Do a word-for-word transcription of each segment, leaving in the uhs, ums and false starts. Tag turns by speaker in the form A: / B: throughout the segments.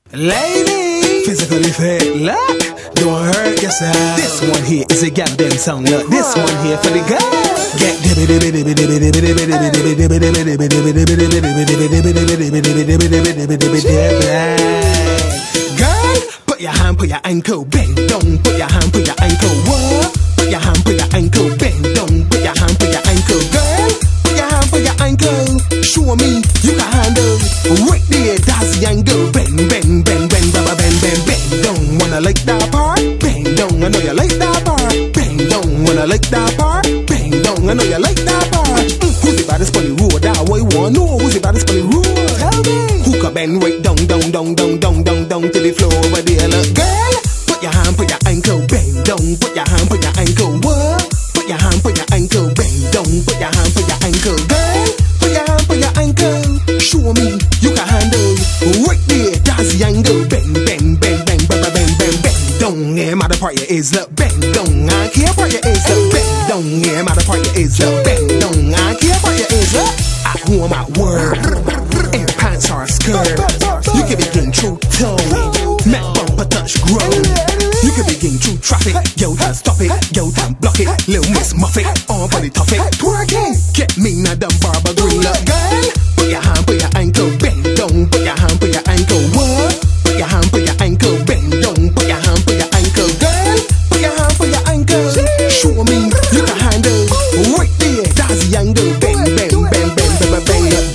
A: Lady, physically fit, look, don't hurt yourself. This one here is a goddamn song, look. This one here for the girl. Get dibby dibby dibby dibby dibby dibby dibby dibby dibby dibby dibby dibby dibby dibby dibby dibby. Girl, put your hand, put your ankle, bend down, put your hand, put your ankle, what? Put your hand, put your ankle, bend down, put your hand, put your ankle, girl. Put your hand, put your ankle, show me you can handle. Right there, that's the angle, bend, bend, bend, bend, bend, bend, bend, bend. Don't wanna like that part, bend down, I know you like that part. Bend down, wanna like that part, bend down, I know you like that part. Mm, who's the baddest on the road? That boy wanna know who's the baddest on the road. Tell me. Who can bend right down, down, down, down, down, down, down to the floor over there, look, girl. Put your hand, put your ankle, bend down, put your hand, put your ankle, what? Put your hand, put your ankle, bend down, put your hand, put your ankle, girl. Put your hand, put your ankle, show me you can handle. Right there, that's the angle, bend, bend, bend, bend, bend, bend, bend, bend. Don't care matter part your is, look, bend down, I care part your is, look, bend down, care matter part your is, look, bend down, I care part your is, look. At home, at work, in pants or a skirt, you can begin true towing, make bumper touch grown. You can begin true traffic, yo time stop it, yo time block it, little miss muff it, on body tough it, twerking. Get me now dumb barber green, look, girl. Put your hand, put your ankle, bend down, put your hand, put your ankle, what? Put your hand, put your ankle, bend down, put your hand, put your ankle, girl. Put your hand, put your ankle, show me you can handle. Right there, that's the angle, bend, bend, bend, bend, bend, bend, bend.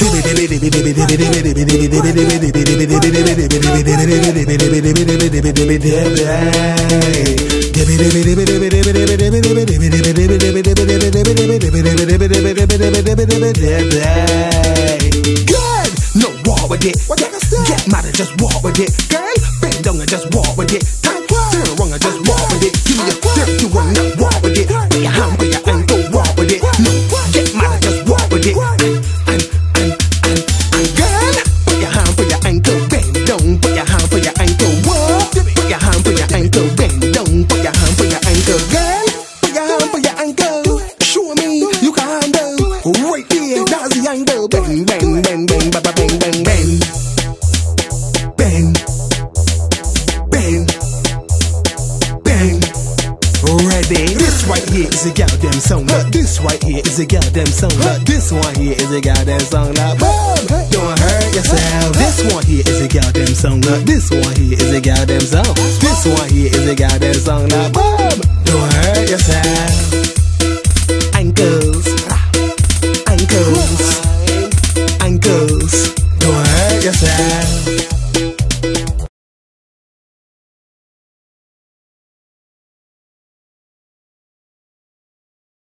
A: Good, no walk with it. Get mad and just walk with it. Girl, bend down and just walk with it. Turn around and just walk with it. Give me a dirty one, now walk with it. Put your hand, put your ankle, walk with it. No, get mad and just walk with it. And, and, and, and, girl, put your hand, put your ankle, bend down, put your hand, put your ankle, what? Put your hand, put your ankle, bend down, put your hand, put your ankle, girl. Put your hand, put your ankle, show me you can handle. Right there, that's the angle, bend, bend, bend, bend, bend, bend, bend, bend. Bend, bend, bend. Ready? This right here is a goddamn song. Look, this right here is a goddamn song. Look, this one here is a goddamn song. Now, boom, don't hurt yourself. This one here is a goddamn song. Look, this one here is a goddamn song. This one here is a goddamn song. Now, boom, don't hurt yourself. Ankles, ankles, ankles. Don't hurt yourself.